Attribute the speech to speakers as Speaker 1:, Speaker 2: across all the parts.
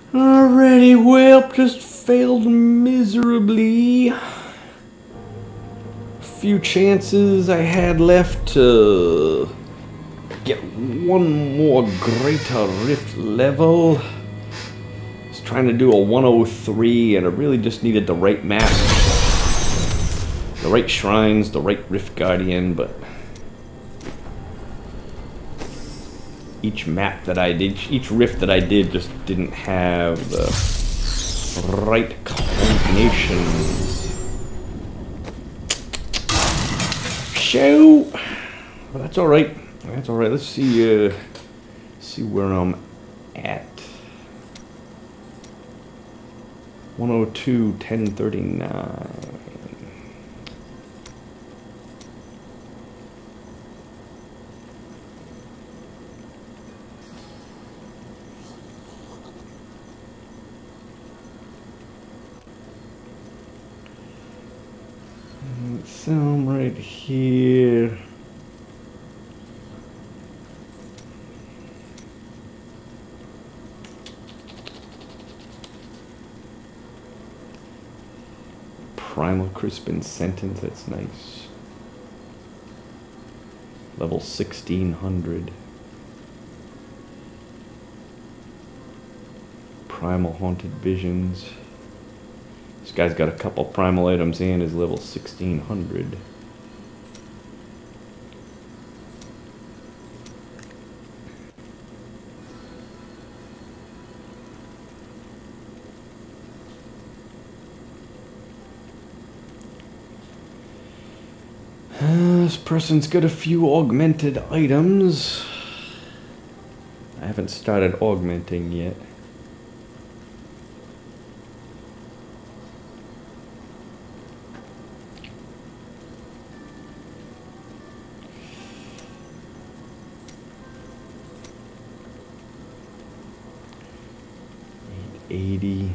Speaker 1: Alrighty, well, just failed miserably. A few chances I had left to get one more greater rift level. I was trying to do a 103 and I really just needed the right map, the right shrines, the right rift guardian, but each map that I did, each rift that I did just didn't have the right combinations. So, well, that's alright. That's alright. Let's see where I'm at. 102, 1039. So I'm right here. Primal Crispin Sentence, that's nice. Level 1600. Primal Haunted Visions. This guy's got a couple primal items and is level 1600. This person's got a few augmented items. I haven't started augmenting yet. $80.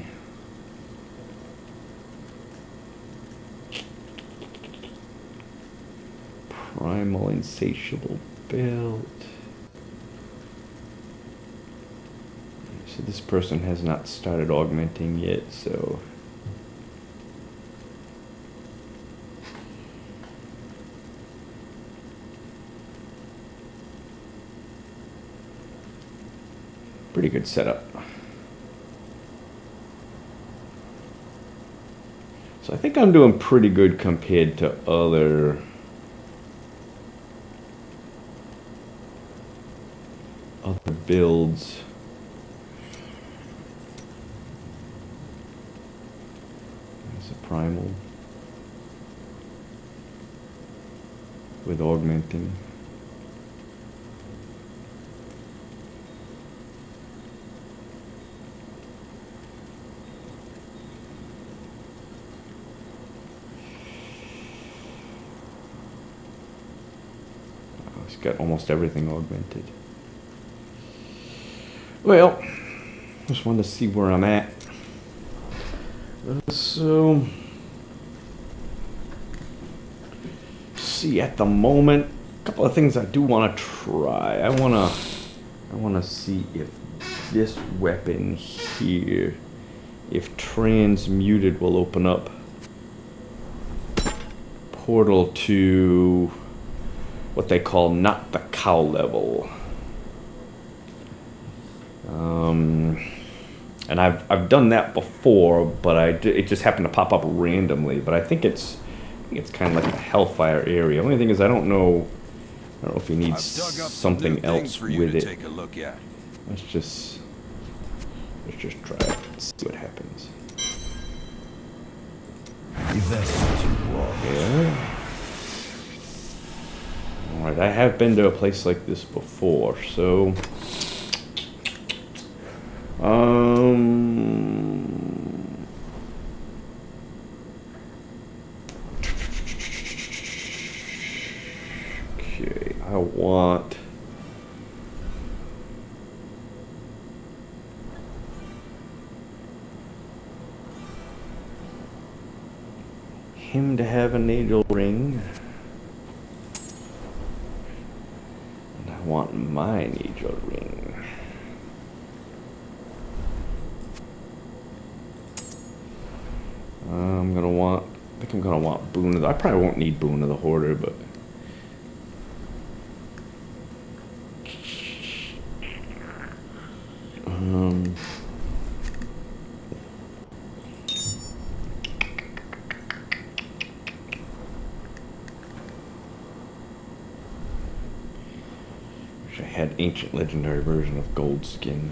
Speaker 1: Primal Insatiable Belt. So this person has not started augmenting yet, so pretty good setup. So I think I'm doing pretty good compared to other builds. There's a primal with augmenting. It's got almost everything augmented. Well, just wanted to see where I'm at. So, see, at the moment, a couple of things I do want to try. I want to see if this weapon here, if transmuted, will open up portal to what they call not the cow level. And I've done that before, but it just happened to pop up randomly. But I think it's kind of like a hellfire area. Only thing is I don't know if you need something else with it.
Speaker 2: Take a look at.
Speaker 1: Let's just try it and see what happens.
Speaker 2: If that's what you want.
Speaker 1: Yeah. All right, I have been to a place like this before, so. Okay, I want him to have an angel ring. And I want my angel ring. I'm gonna want. I think I'm gonna want Boon of the. I probably won't need Boon of the Hoarder, but. Wish I had Ancient Legendary version of Gold Skin.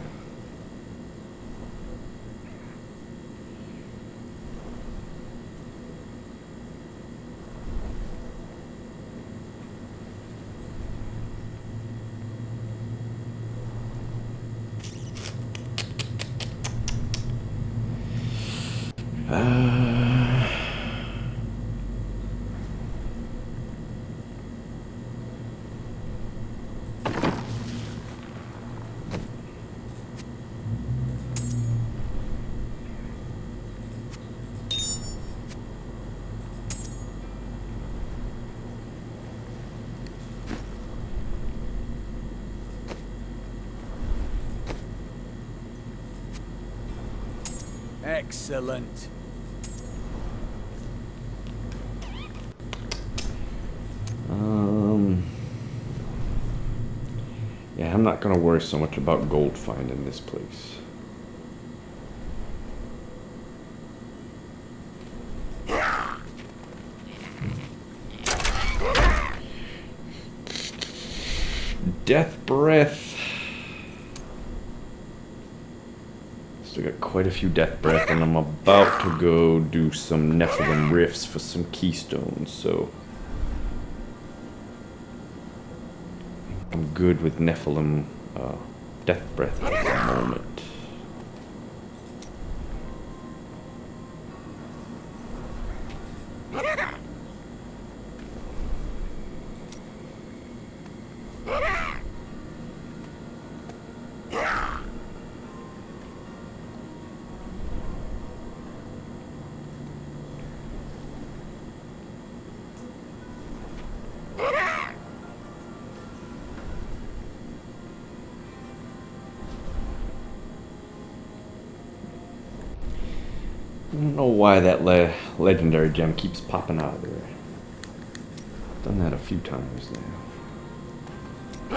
Speaker 3: Excellent.
Speaker 1: Yeah, I'm not gonna worry so much about gold find in this place. Death Breath. Still got quite a few Death Breath, and I'm about to go do some Nephilim Rifts for some keystones, so I'm good with Nephilim Death Breath at the moment. I don't know why that legendary gem keeps popping out of there. Done that a few times now.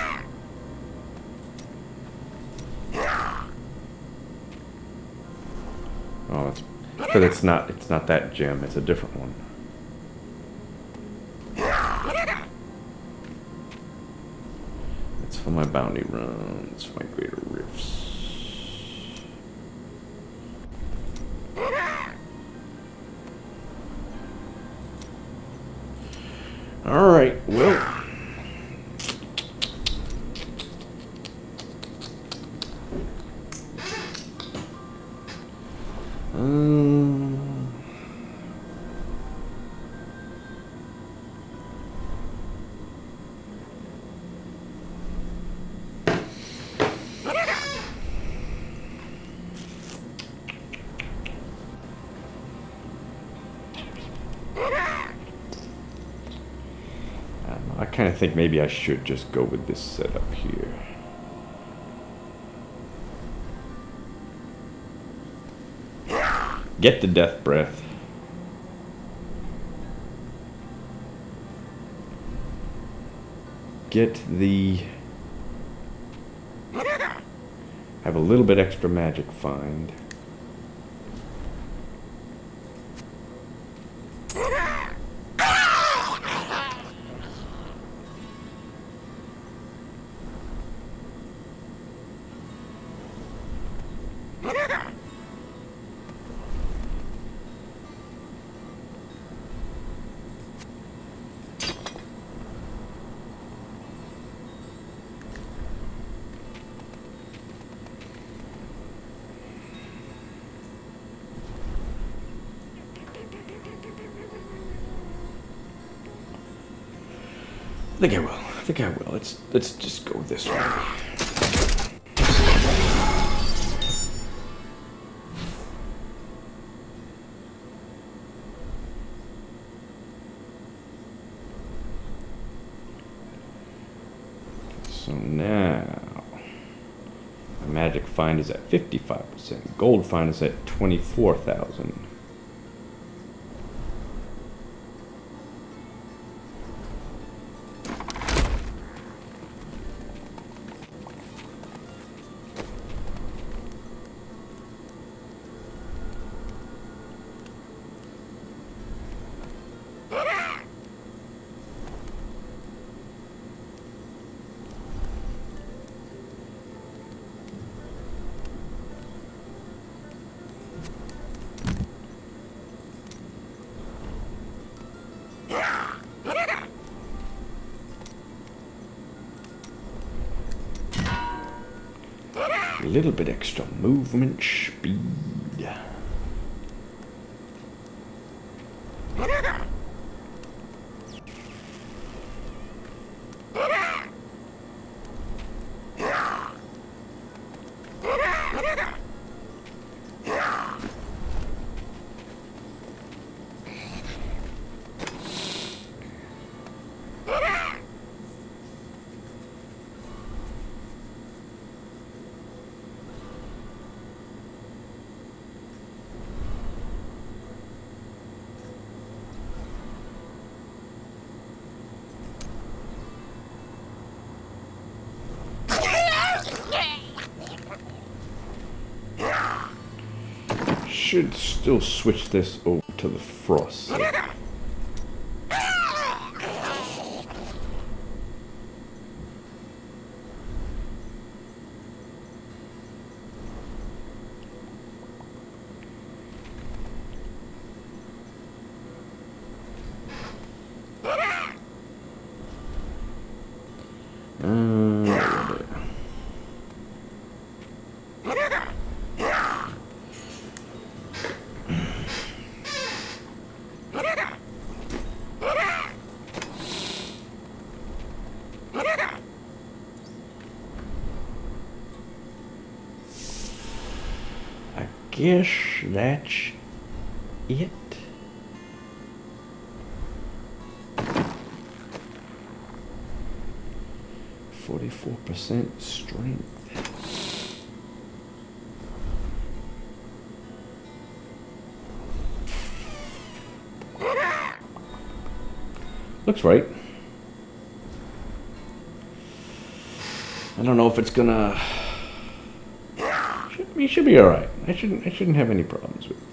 Speaker 1: Oh, it's because it's not that gem, it's a different one. It's for my bounty runs, my greater rifts. Alright, well. I kind of think maybe I should just go with this setup here. Get the Death Breath. Get the... have a little bit extra magic find. I think I will. I think I will. Let's just go this way. So now my magic find is at 55%. Gold find is at 24,000. little bit extra movement speed. Should still switch this over to the frost. Guess that's it. %44 strength. Looks right. I don't know if it's gonna. You should be all right. I shouldn't have any problems with it.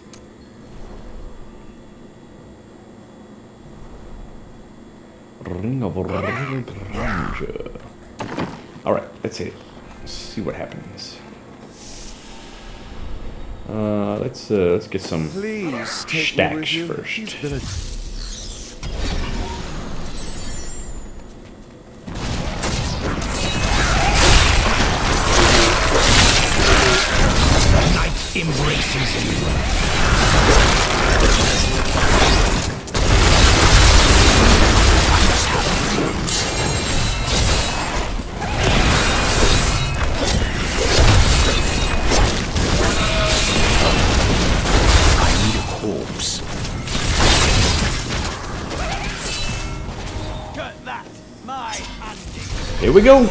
Speaker 1: Ring of Ranger. All right, let's hit it. Let's see what happens. Let's get some stacks first.
Speaker 2: Embraces you. I need a corpse. Cut that, my hunting.
Speaker 1: Here we go.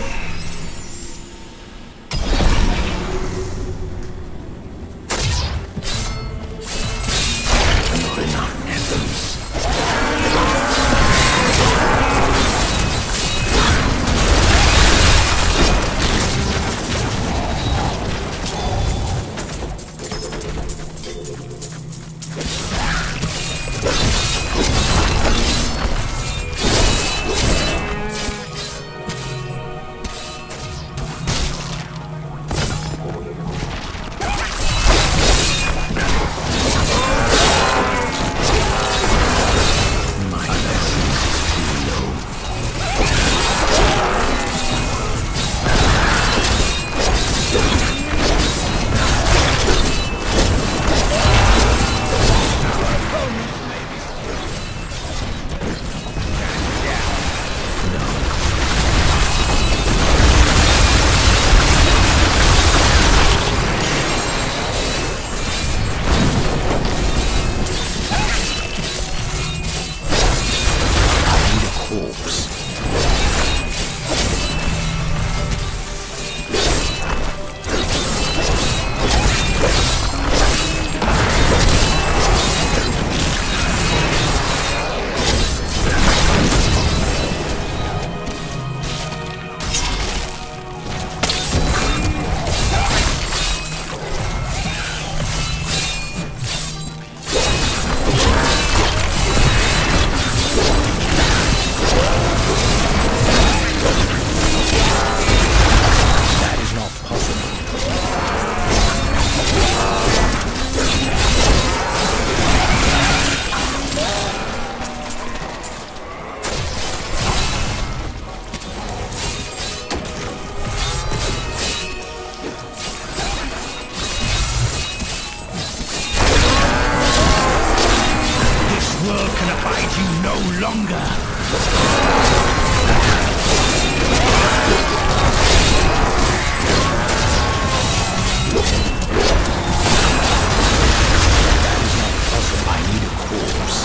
Speaker 2: you no longer. I need a corpse.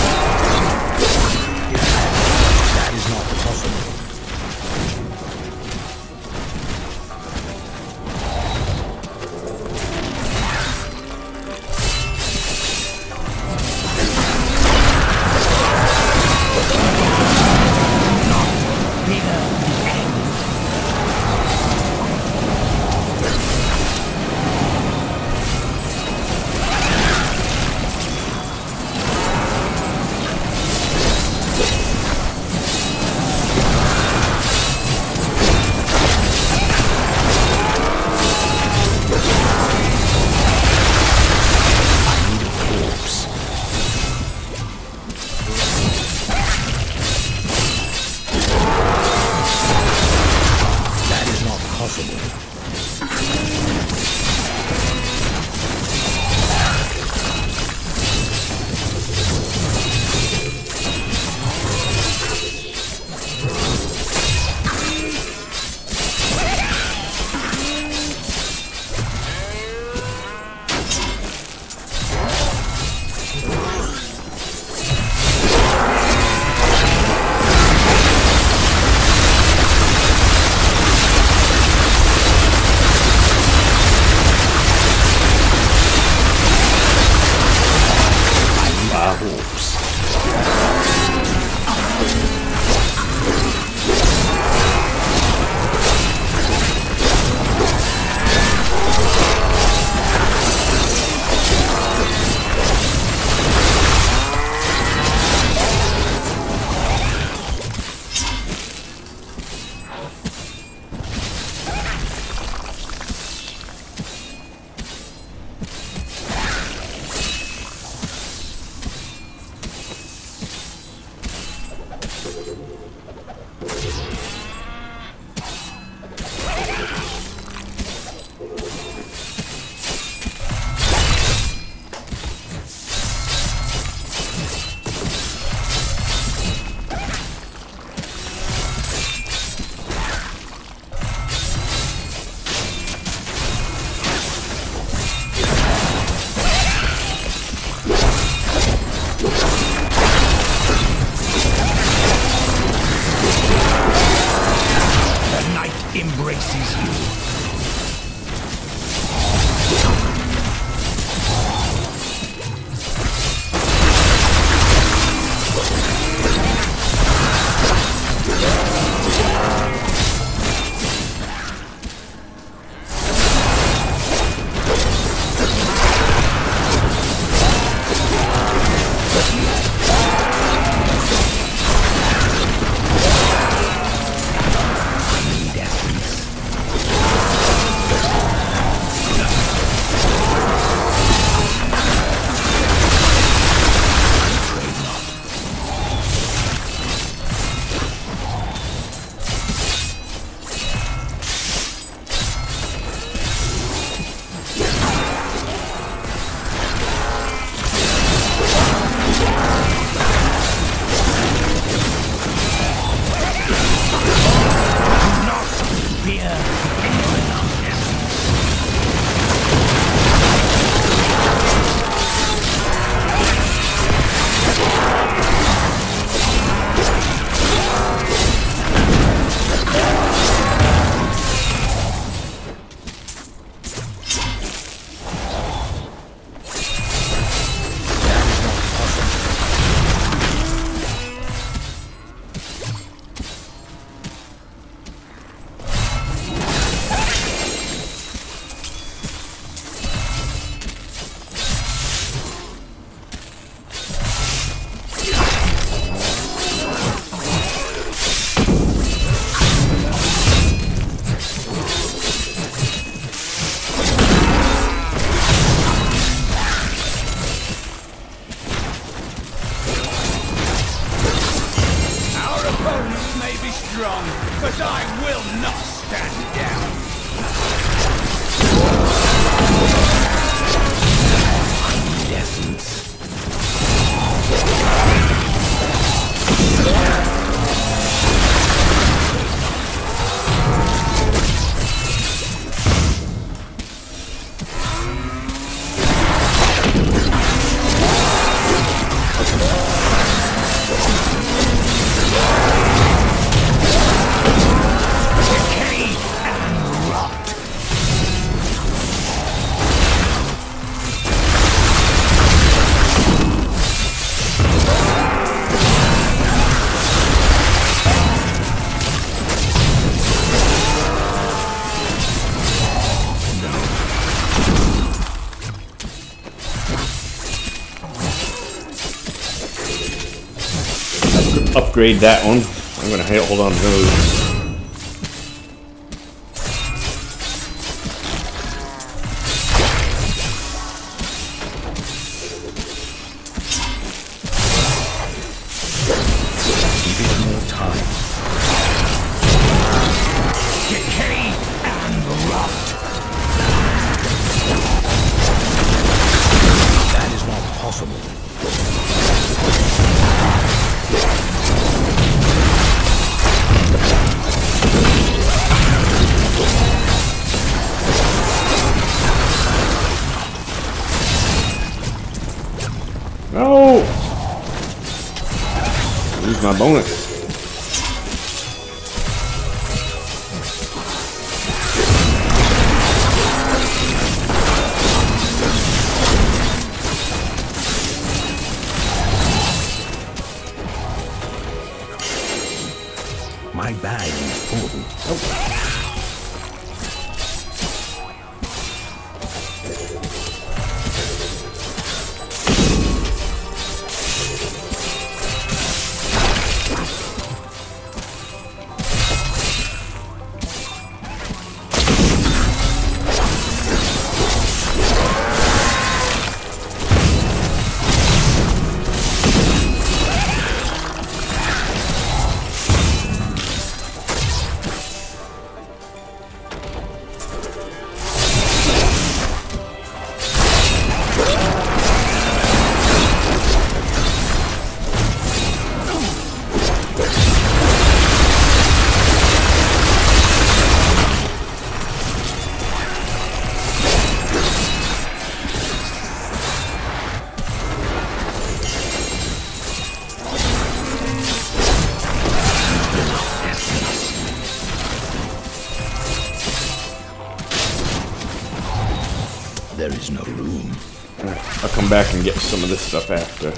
Speaker 2: That is not possible.
Speaker 1: upgrade that one. I'm gonna hold on to those.
Speaker 2: No! Lose my bonus. My bag is full. Oh. There is no room.
Speaker 1: I'll come back and get some of this stuff after.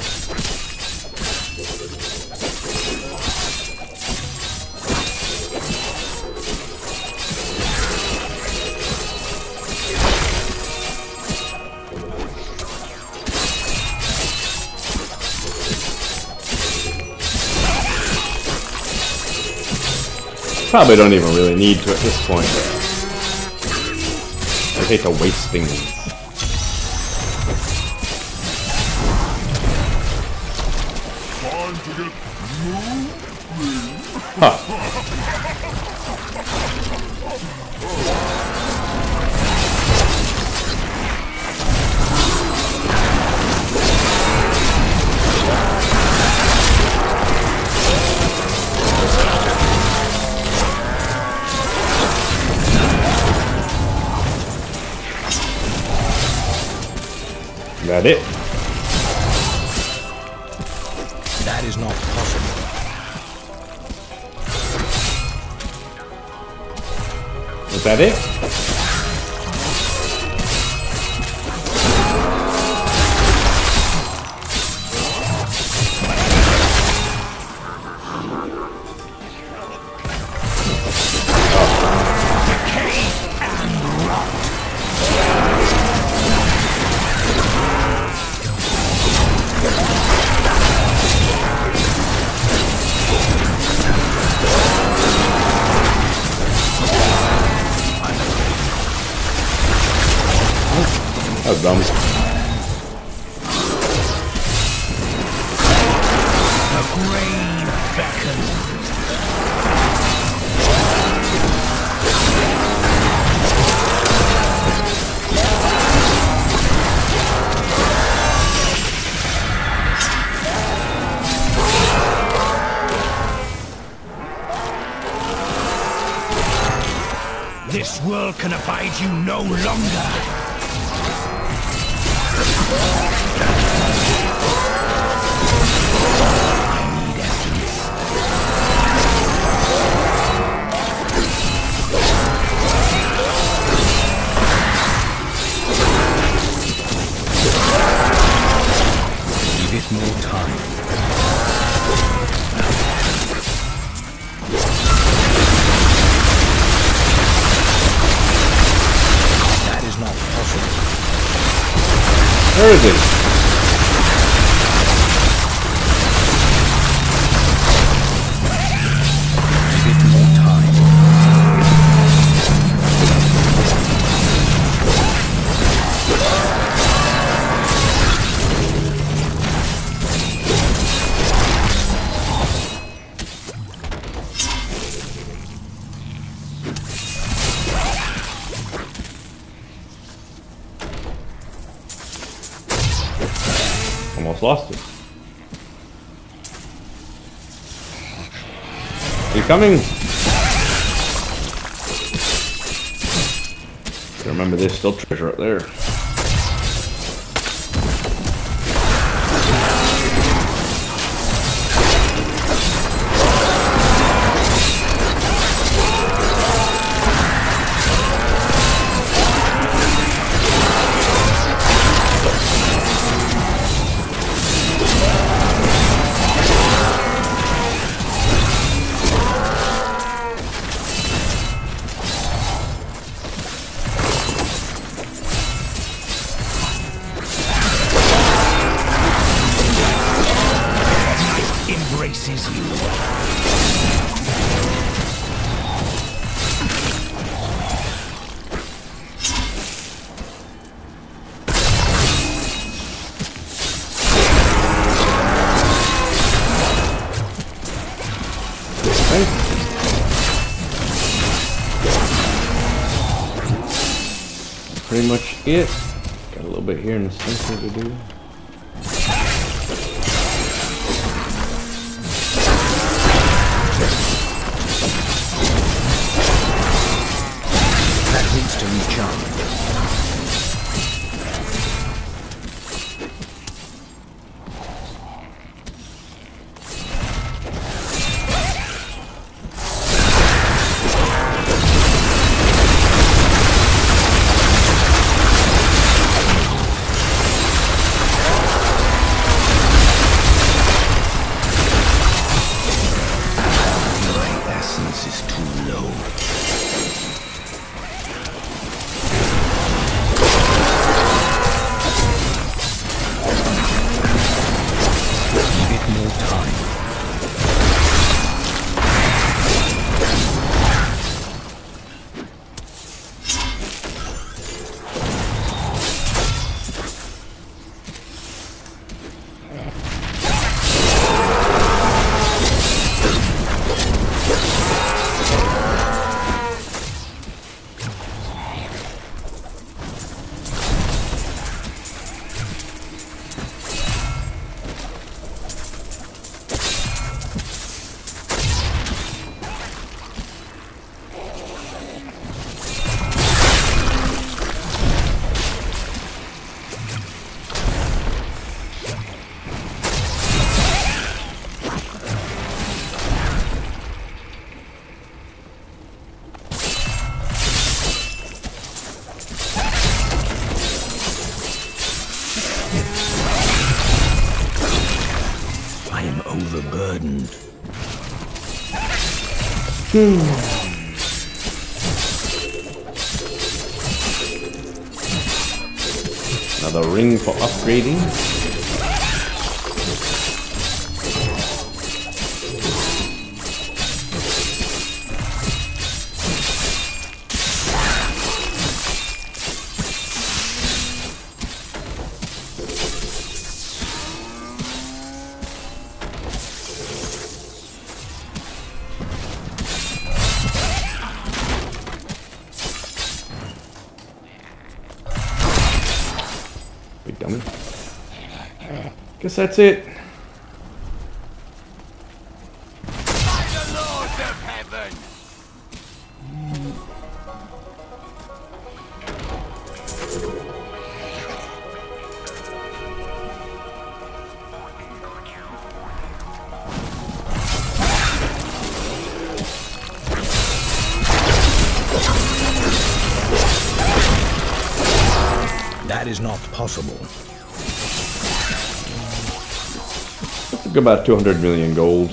Speaker 1: Probably don't even really need to at this point. I hate to waste things. Huh. That it?
Speaker 2: That is not possible.
Speaker 1: Is that it?
Speaker 2: That was dumb. The grave beckons. This world can abide you no longer. Give it more time. That is not possible.
Speaker 1: Where is it? Almost lost it. He's coming! Remember, there's still treasure up there. Pretty much it. Got a little bit here in the center to do.
Speaker 2: That needs to recharge.
Speaker 3: overburdened.
Speaker 1: Another ring for upgrading. Big dummy. Guess that's it.
Speaker 2: By the Lords of Heaven!
Speaker 3: That is not possible.
Speaker 1: Let's go about 200 million gold.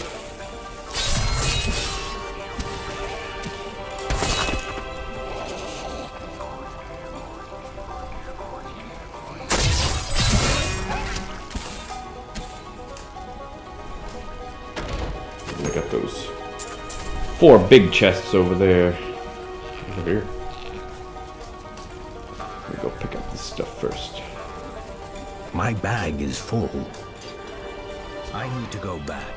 Speaker 1: Look at those 4 big chests over there. Over here. Let me go pick up this stuff first.
Speaker 3: My bag is full. I need to go back.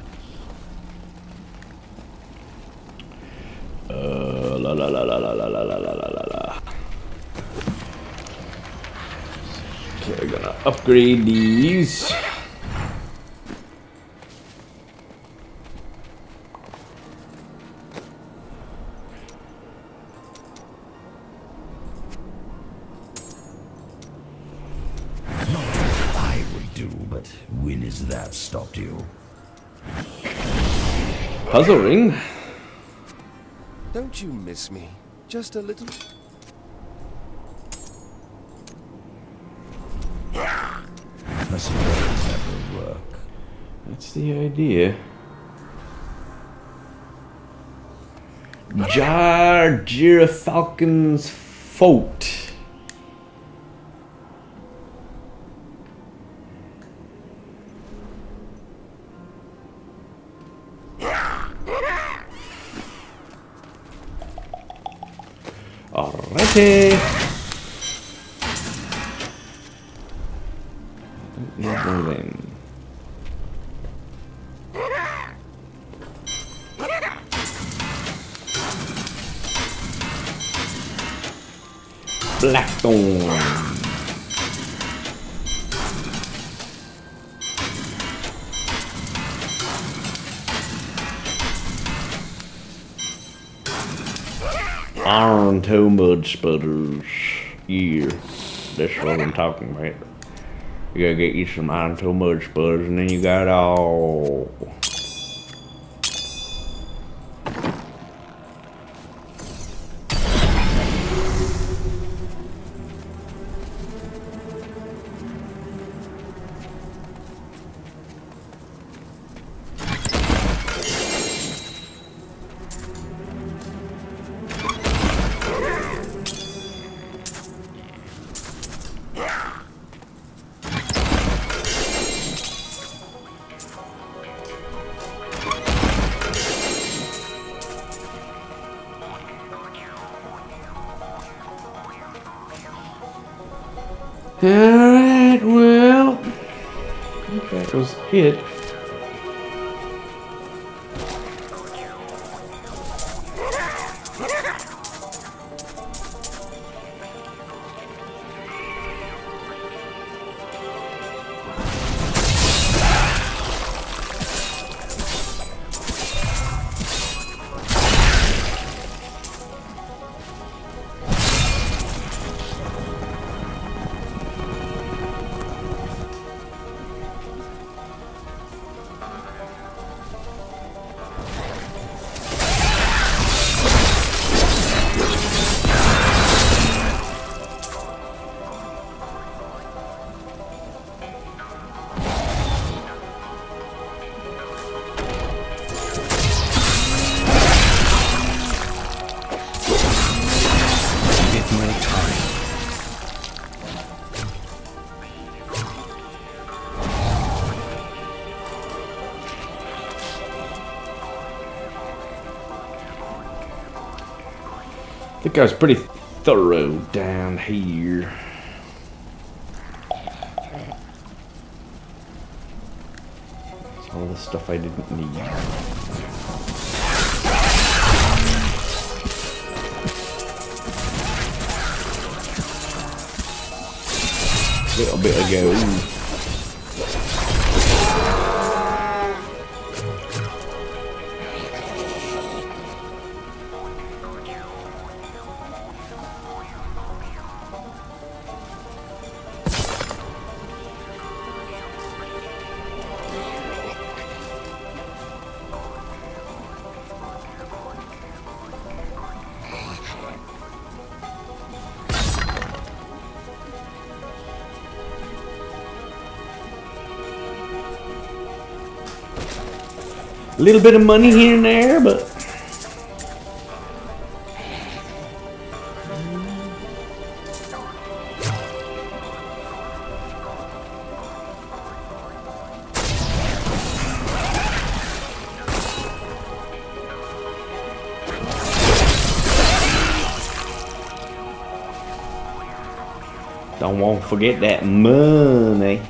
Speaker 1: La la la la la la la la upgrade these.
Speaker 2: Not what I would do, but when has that stopped you?
Speaker 1: Puzzle ring.
Speaker 4: Don't you miss me? Just a little?
Speaker 2: Must never work.
Speaker 1: That's the idea. Girafalcon's Fort. Alrighty. Then. Blackthorn. Iron toe mud sputters. Yeah, that's what I'm talking about. You gotta get you some iron toe mud sputters, and then you got all. Alright, well, I think that was it. I think I was pretty thorough down here. That's all the stuff I didn't need. Little bit ago. A little bit of money here and there, but don't want to forget that money.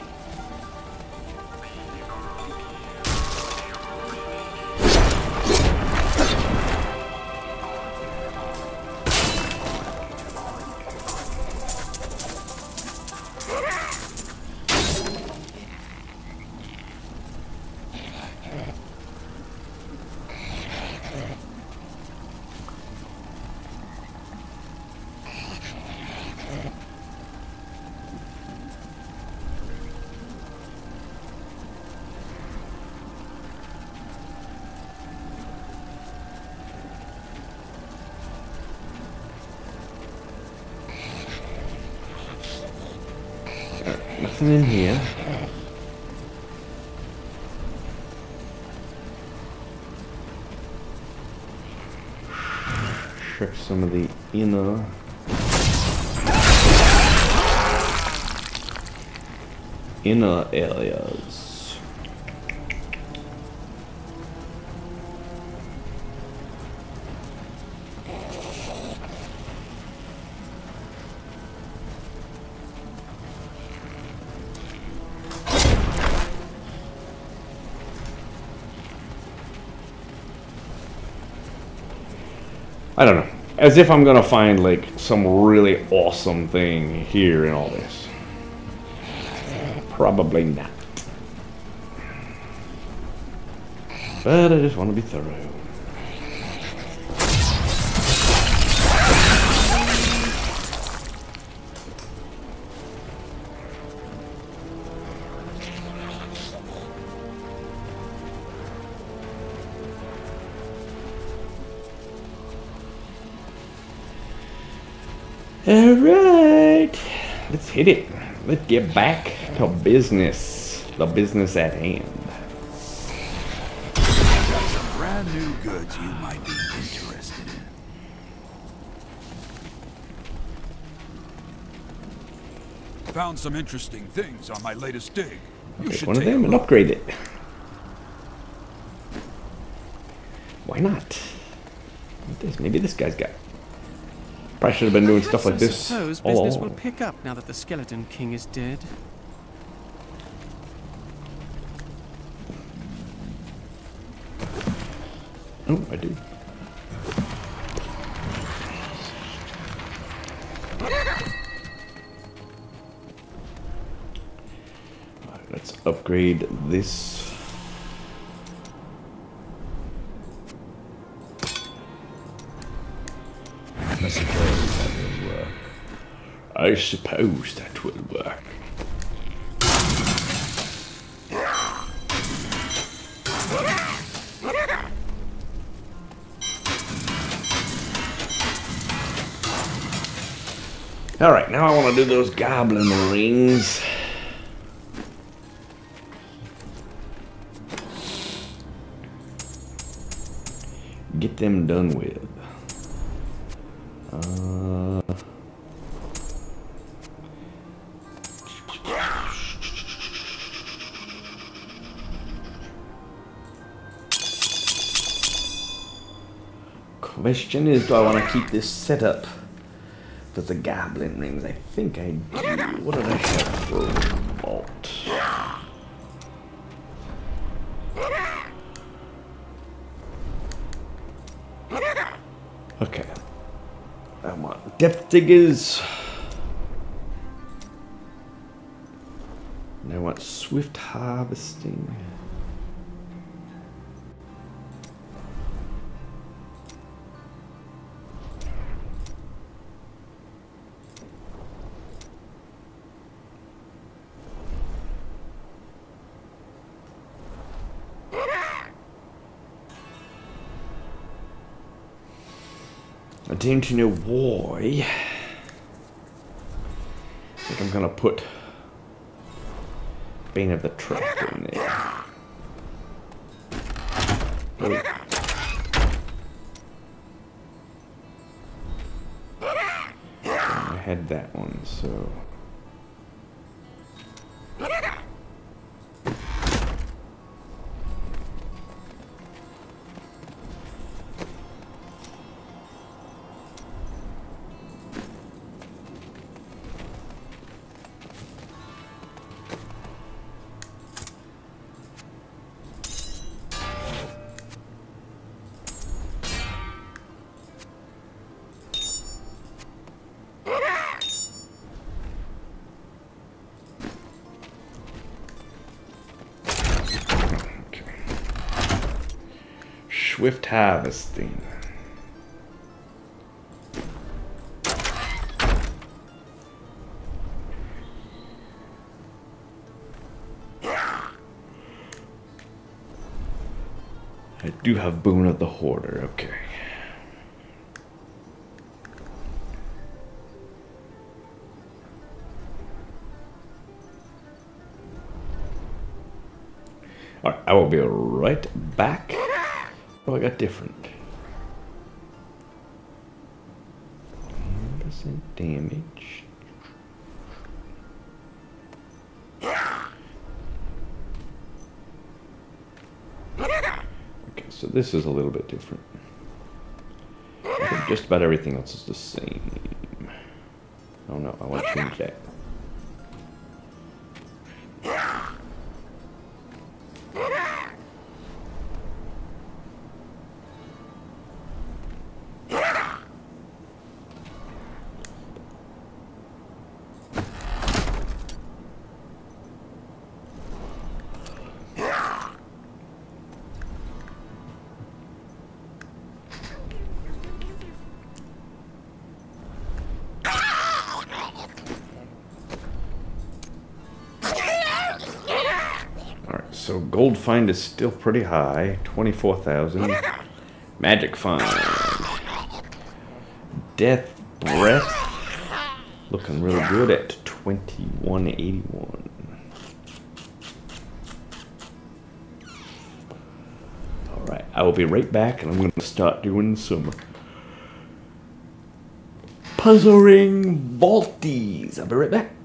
Speaker 1: nothing in here. Check some of the inner areas. I don't know. As if I'm gonna find like some really awesome thing here in all this. Probably not. But I just want to be thorough. Alright, let's hit it. Let's get back to business. The business at hand.
Speaker 2: Some brand new goods you might be interested in.
Speaker 5: Found some interesting things on my latest dig. You
Speaker 1: Take
Speaker 5: should
Speaker 1: one of
Speaker 5: take
Speaker 1: them
Speaker 5: a
Speaker 1: and
Speaker 5: look.
Speaker 1: upgrade it. Why not? Maybe this guy's got. Probably should have been doing stuff like this
Speaker 6: I suppose
Speaker 1: all
Speaker 6: business
Speaker 1: along.
Speaker 6: will pick up now that the Skeleton King is dead.
Speaker 1: Oh, I do. Alright, let's upgrade this.
Speaker 2: I suppose that will work.
Speaker 1: I suppose that will work. Alright, now I want to do those goblin rings. Get them done with. Question is, do I want to keep this set up for the goblin rings? I think I do. What did I have for vault? Okay. I want depth diggers. And I want swift harvesting. I don't know why. I think I'm gonna put Bane of the Trap in there. Oh. I had that one, so. Swift harvesting. I do have Boon of the Hoarder, okay. Alright, I will be right back. Oh, I got different. 10% damage. Okay, so this is a little bit different. I think just about everything else is the same. Oh no, I want to change that. So gold find is still pretty high, 24,000. Magic find. Death breath, looking really good at 2181. All right, I will be right back, and I'm going to start doing some puzzling vaulties. I'll be right back.